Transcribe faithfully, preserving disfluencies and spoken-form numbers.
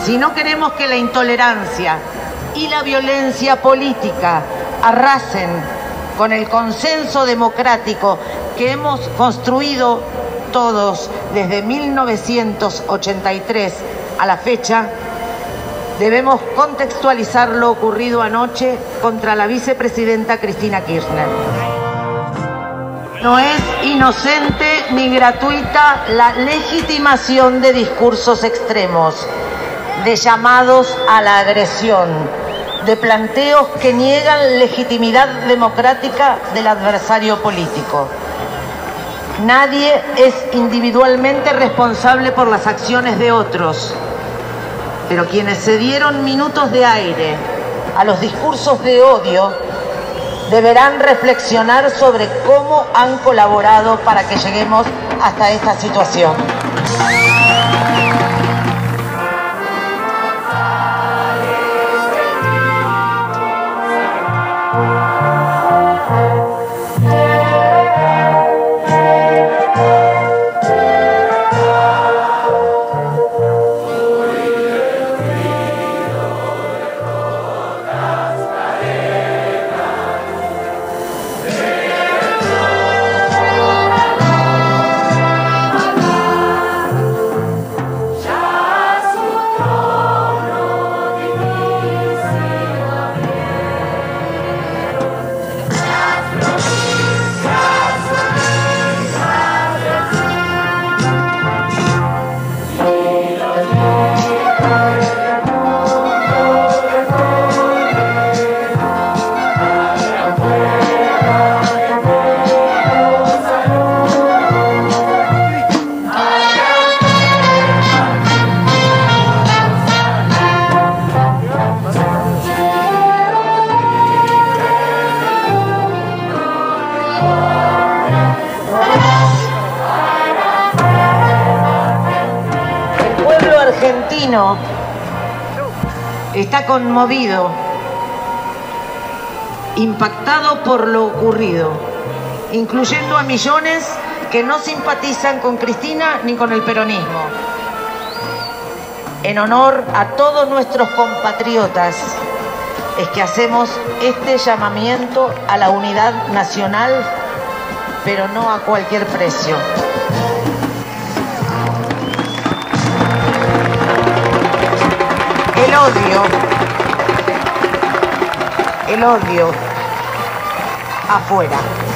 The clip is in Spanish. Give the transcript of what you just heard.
Si no queremos que la intolerancia y la violencia política arrasen con el consenso democrático que hemos construido todos desde mil novecientos ochenta y tres a la fecha, debemos contextualizar lo ocurrido anoche contra la vicepresidenta Cristina Kirchner. No es inocente ni gratuita la legitimación de discursos extremos, de llamados a la agresión, de planteos que niegan legitimidad democrática del adversario político. Nadie es individualmente responsable por las acciones de otros, pero quienes se dieron minutos de aire a los discursos de odio deberán reflexionar sobre cómo han colaborado para que lleguemos hasta esta situación. Argentino está conmovido, impactado por lo ocurrido, incluyendo a millones que no simpatizan con Cristina ni con el peronismo. En honor a todos nuestros compatriotas es que hacemos este llamamiento a la unidad nacional, pero no a cualquier precio. El odio, el odio afuera.